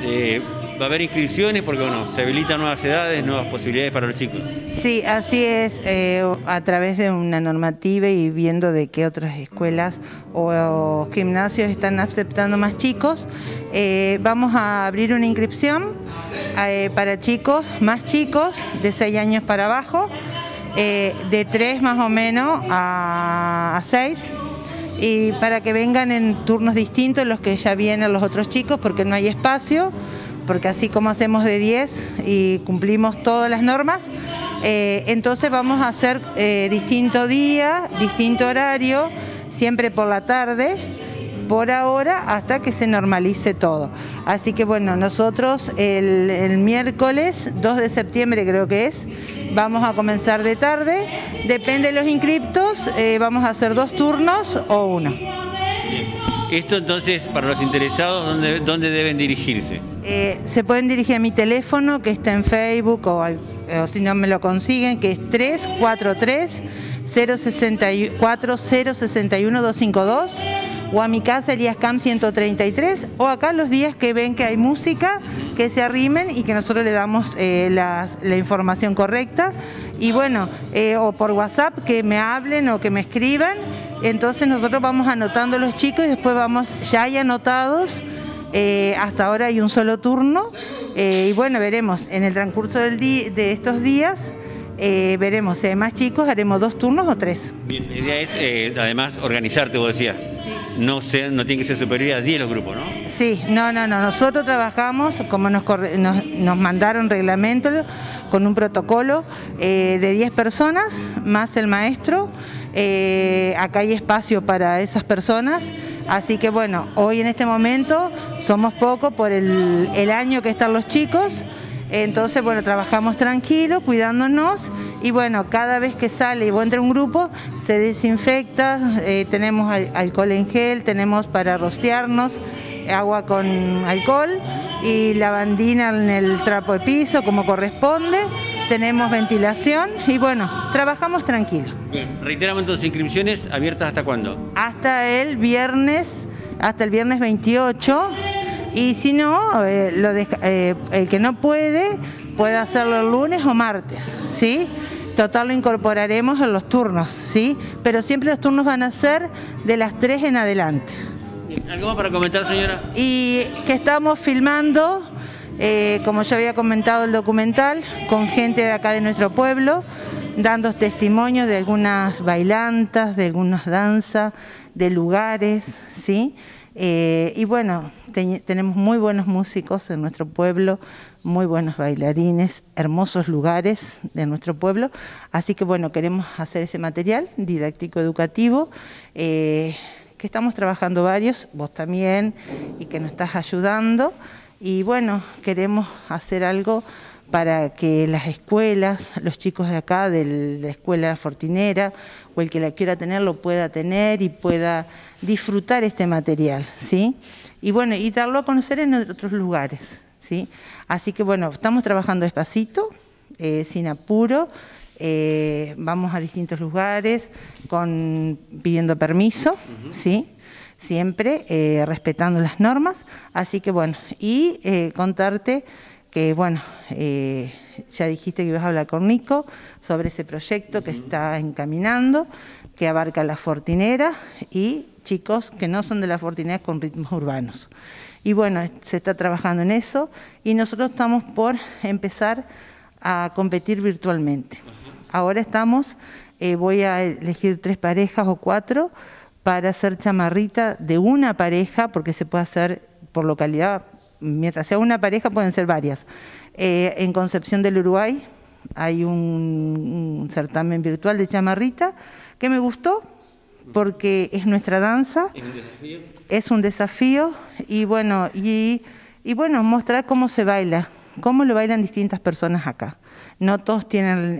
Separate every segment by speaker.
Speaker 1: ¿Va a haber inscripciones? Porque bueno, se habilitan nuevas edades, nuevas posibilidades para los chicos.
Speaker 2: Sí, así es, a través de una normativa y viendo de qué otras escuelas o gimnasios están aceptando más chicos, vamos a abrir una inscripción para chicos, más chicos, de 6 años para abajo, de 3 más o menos a 6, y para que vengan en turnos distintos los que ya vienen los otros chicos, porque no hay espacio, porque así como hacemos de 10 y cumplimos todas las normas, entonces vamos a hacer distinto día, distinto horario, siempre por la tarde, por ahora, hasta que se normalice todo. Así que bueno, nosotros el miércoles 2 de septiembre creo que es, vamos a comenzar de tarde, depende de los inscriptos, vamos a hacer 2 turnos o 1.
Speaker 1: Esto entonces, para los interesados, ¿dónde deben dirigirse?
Speaker 2: Se pueden dirigir a mi teléfono, que está en Facebook, o si no me lo consiguen, que es 343-064-061-252, o a mi casa, Elías Camp 133, o acá los días que ven que hay música, que se arrimen y que nosotros le damos la información correcta. Y bueno, o por WhatsApp, que me hablen o que me escriban. Entonces nosotros vamos anotando a los chicos y después ya hay anotados, hasta ahora hay un solo turno, y bueno, veremos en el transcurso de estos días, veremos si hay más chicos, haremos 2 turnos o 3.
Speaker 1: Bien, la idea es además organizarte, vos decías. Sí. No tiene que ser superior a 10 los grupos, ¿no? Sí, no, nosotros trabajamos como nos mandaron reglamento, con un protocolo de 10 personas, más el maestro. Acá hay espacio para esas personas, así que bueno, hoy en este momento somos pocos por el año que están los chicos. Entonces, bueno, trabajamos tranquilo, cuidándonos, y bueno, cada vez que sale o entra un grupo, se desinfecta, tenemos alcohol en gel, tenemos para rociarnos, agua con alcohol y lavandina en el trapo de piso como corresponde, tenemos ventilación y bueno, trabajamos tranquilo. Bien, reiteramos entonces, inscripciones abiertas ¿hasta cuándo?
Speaker 2: Hasta el viernes 28. Y si no, el que no puede hacerlo el lunes o martes, ¿sí? Total, lo incorporaremos en los turnos, ¿sí? Pero siempre los turnos van a ser de las 3 en adelante.
Speaker 1: ¿Algo más para comentar, señora?
Speaker 2: Y que estamos filmando, como ya había comentado el documental, con gente de acá de nuestro pueblo, dando testimonios de algunas bailantas, de algunas danzas, de lugares, ¿sí? Y bueno, tenemos muy buenos músicos en nuestro pueblo, muy buenos bailarines, hermosos lugares de nuestro pueblo, así que bueno, queremos hacer ese material didáctico educativo, que estamos trabajando varios, vos también, y que nos estás ayudando, y bueno, queremos hacer algo para que las escuelas, los chicos de acá, de la escuela Fortinera, o el que la quiera tener, lo pueda tener y pueda disfrutar este material, ¿sí? Y bueno, y darlo a conocer en otros lugares, ¿sí? Así que bueno, estamos trabajando despacito, sin apuro, vamos a distintos lugares, pidiendo permiso, ¿sí? Siempre respetando las normas, así que bueno, y contarte que bueno, ya dijiste que ibas a hablar con Nico sobre ese proyecto que está encaminando, que abarca la Fortinera y chicos que no son de la Fortinera con ritmos urbanos. Y bueno, se está trabajando en eso y nosotros estamos por empezar a competir virtualmente. Ahora voy a elegir 3 parejas o 4 para hacer chamarrita de una pareja, porque se puede hacer por localidad. Mientras sea una pareja pueden ser varias. En Concepción del Uruguay hay un certamen virtual de chamarrita que me gustó porque es nuestra danza. ¿Es un desafío? Es un desafío y bueno, mostrar cómo se baila, cómo lo bailan distintas personas acá. No todos tienen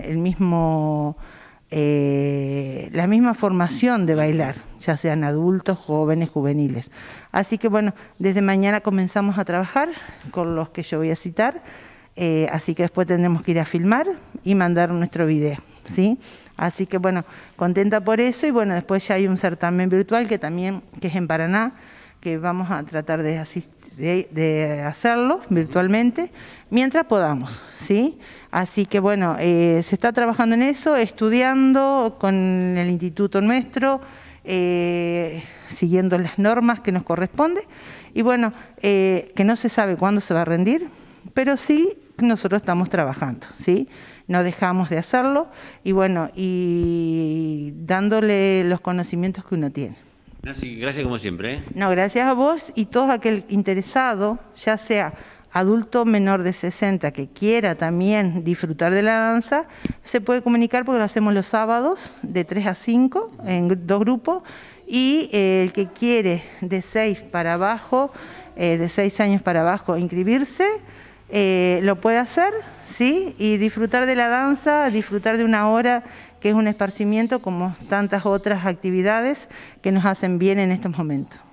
Speaker 2: la misma formación de bailar, ya sean adultos, jóvenes, juveniles. Así que bueno, desde mañana comenzamos a trabajar con los que yo voy a citar, así que después tendremos que ir a filmar y mandar nuestro video, ¿sí? Así que bueno, contenta por eso y bueno, después ya hay un certamen virtual que es en Paraná, que vamos a tratar de de hacerlo virtualmente mientras podamos, ¿sí? Así que bueno, se está trabajando en eso, estudiando con el instituto nuestro, siguiendo las normas que nos corresponde, y bueno, que no se sabe cuándo se va a rendir, pero sí nosotros estamos trabajando, ¿sí? No dejamos de hacerlo, y bueno, y dándole los conocimientos que uno tiene.
Speaker 1: Gracias como siempre.
Speaker 2: No, gracias a vos y todo aquel interesado, ya sea adulto menor de 60 que quiera también disfrutar de la danza, se puede comunicar porque lo hacemos los sábados de 3 a 5 en 2 grupos, y el que quiere de 6 para abajo, de 6 años para abajo inscribirse, lo puede hacer, ¿sí? Y disfrutar de la danza, disfrutar de una hora que es un esparcimiento como tantas otras actividades que nos hacen bien en estos momentos.